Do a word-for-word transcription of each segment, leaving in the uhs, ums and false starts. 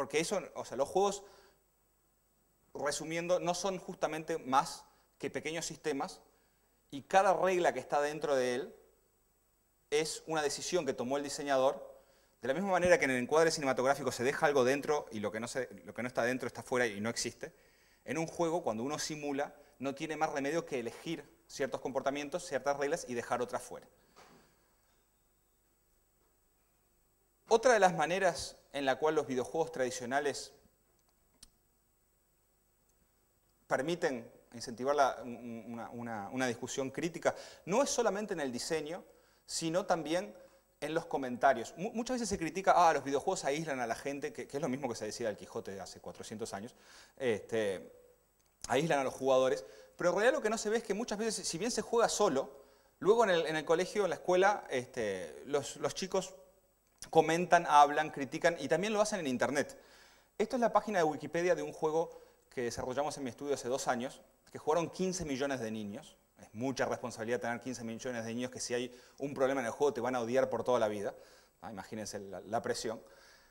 Porque eso, o sea, los juegos, resumiendo, no son justamente más que pequeños sistemas y cada regla que está dentro de él es una decisión que tomó el diseñador. De la misma manera que en el encuadre cinematográfico se deja algo dentro y lo que no, se, lo que no está dentro está fuera y no existe, en un juego, cuando uno simula, no tiene más remedio que elegir ciertos comportamientos, ciertas reglas y dejar otras fuera. Otra de las maneras en la cual los videojuegos tradicionales permiten incentivar la, una, una, una discusión crítica, no es solamente en el diseño, sino también en los comentarios. Muchas veces se critica, ah, los videojuegos aíslan a la gente, que, que es lo mismo que se decía del Quijote de hace cuatrocientos años, este, aíslan a los jugadores, pero en realidad lo que no se ve es que muchas veces, si bien se juega solo, luego en el, en el colegio, en la escuela, este, los, los chicos comentan, hablan, critican y también lo hacen en Internet. Esto es la página de Wikipedia de un juego que desarrollamos en mi estudio hace dos años, que jugaron quince millones de niños. Es mucha responsabilidad tener quince millones de niños que si hay un problema en el juego te van a odiar por toda la vida. Ah, imagínense la, la presión.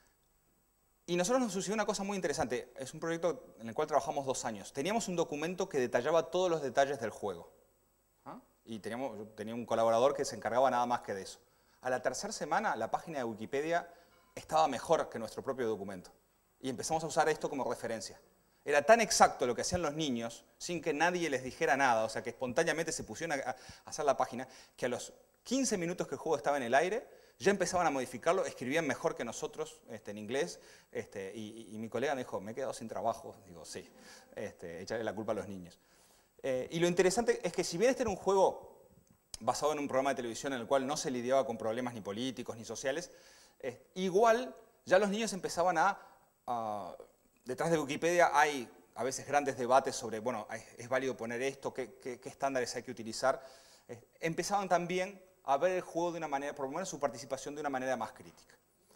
Y nosotros nos sucedió una cosa muy interesante. Es un proyecto en el cual trabajamos dos años. Teníamos un documento que detallaba todos los detalles del juego. ¿Ah? Y teníamos, yo tenía un colaborador que se encargaba nada más que de eso. A la tercera semana, la página de Wikipedia estaba mejor que nuestro propio documento. Y empezamos a usar esto como referencia. Era tan exacto lo que hacían los niños, sin que nadie les dijera nada, o sea, que espontáneamente se pusieron a, a hacer la página, que a los quince minutos que el juego estaba en el aire, ya empezaban a modificarlo, escribían mejor que nosotros este, en inglés, este, y, y mi colega me dijo, me he quedado sin trabajo. Digo, sí, este, echarle la culpa a los niños. Eh, y lo interesante es que si bien este era un juego basado en un programa de televisión en el cual no se lidiaba con problemas ni políticos ni sociales, eh, igual ya los niños empezaban a... a detrás de Wikipedia hay a veces grandes debates sobre, bueno, ¿es válido poner esto? ¿Qué, qué, qué estándares hay que utilizar? Eh, empezaban también a ver el juego de una manera, por lo menos su participación de una manera más crítica.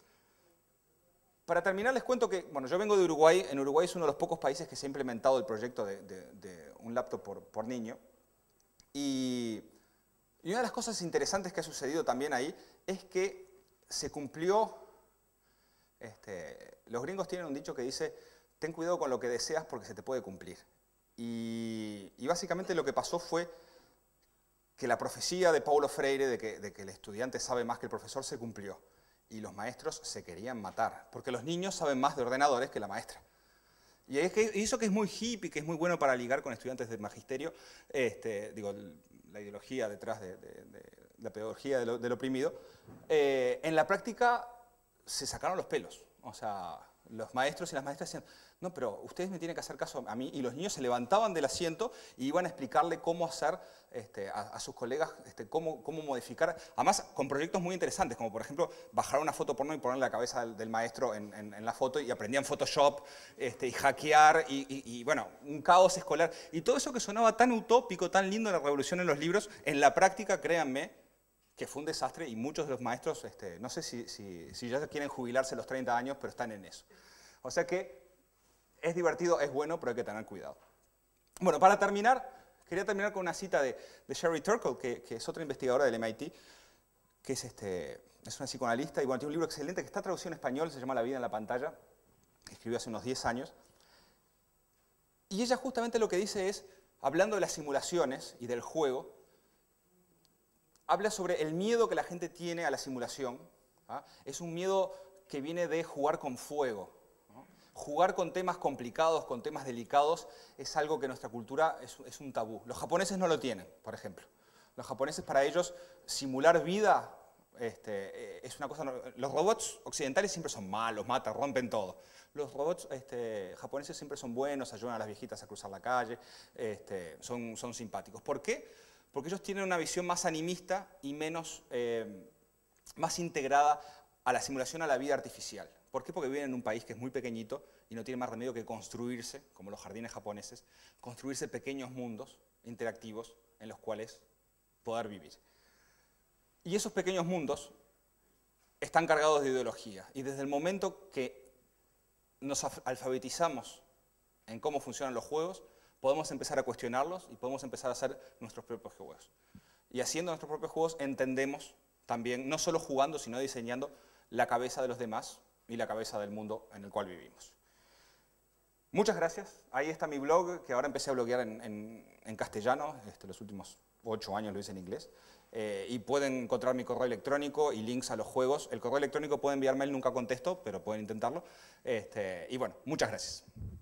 Para terminar les cuento que, bueno, yo vengo de Uruguay. En Uruguay es uno de los pocos países que se ha implementado el proyecto de, de, de un laptop por, por niño. Y, y una de las cosas interesantes que ha sucedido también ahí es que se cumplió, este, los gringos tienen un dicho que dice, ten cuidado con lo que deseas porque se te puede cumplir. Y, y básicamente lo que pasó fue que la profecía de Paulo Freire de que, de que el estudiante sabe más que el profesor se cumplió. Y los maestros se querían matar, porque los niños saben más de ordenadores que la maestra. Y es que, eso que es muy hippie, que es muy bueno para ligar con estudiantes del magisterio, este, digo, la ideología detrás de, de, de la pedagogía del, del oprimido, eh, en la práctica se sacaron los pelos. O sea, los maestros y las maestras decían, no, pero ustedes me tienen que hacer caso a mí. Y los niños se levantaban del asiento y iban a explicarle cómo hacer este, a, a sus colegas, este, cómo, cómo modificar. Además, con proyectos muy interesantes, como por ejemplo, bajar una foto porno y ponerle la cabeza del, del maestro en, en, en la foto, y aprendían Photoshop este, y hackear, y, y, y bueno, un caos escolar. Y todo eso que sonaba tan utópico, tan lindo en la revolución en los libros, en la práctica, créanme, que fue un desastre, y muchos de los maestros, este, no sé si, si, si ya quieren jubilarse a los treinta años, pero están en eso. O sea que es divertido, es bueno, pero hay que tener cuidado. Bueno, para terminar, quería terminar con una cita de, de Sherry Turkle, que, que es otra investigadora del M I T, que es, este, es una psicoanalista, y bueno, tiene un libro excelente que está traducido en español, se llama La vida en la pantalla, que escribió hace unos diez años. Y ella justamente lo que dice es, hablando de las simulaciones y del juego, habla sobre el miedo que la gente tiene a la simulación. ¿Ah? Es un miedo que viene de jugar con fuego. ¿No? Jugar con temas complicados, con temas delicados, es algo que en nuestra cultura es, es un tabú. Los japoneses no lo tienen, por ejemplo. Los japoneses, para ellos, simular vida este, es una cosa... Los robots occidentales siempre son malos, matan, rompen todo. Los robots este, japoneses siempre son buenos, ayudan a las viejitas a cruzar la calle, este, son, son simpáticos. ¿Por qué? Porque ellos tienen una visión más animista y menos, eh, más integrada a la simulación, a la vida artificial. ¿Por qué? Porque viven en un país que es muy pequeñito y no tiene más remedio que construirse, como los jardines japoneses, construirse pequeños mundos interactivos en los cuales poder vivir. Y esos pequeños mundos están cargados de ideología. Y desde el momento que nos alfabetizamos en cómo funcionan los juegos, podemos empezar a cuestionarlos y podemos empezar a hacer nuestros propios juegos. Y haciendo nuestros propios juegos entendemos también, no solo jugando, sino diseñando la cabeza de los demás y la cabeza del mundo en el cual vivimos. Muchas gracias. Ahí está mi blog, que ahora empecé a bloguear en, en, en castellano, este, los últimos ocho años lo hice en inglés. Eh, y pueden encontrar mi correo electrónico y links a los juegos. El correo electrónico puede enviarme, él nunca contesto, pero pueden intentarlo. Este, y bueno, muchas gracias.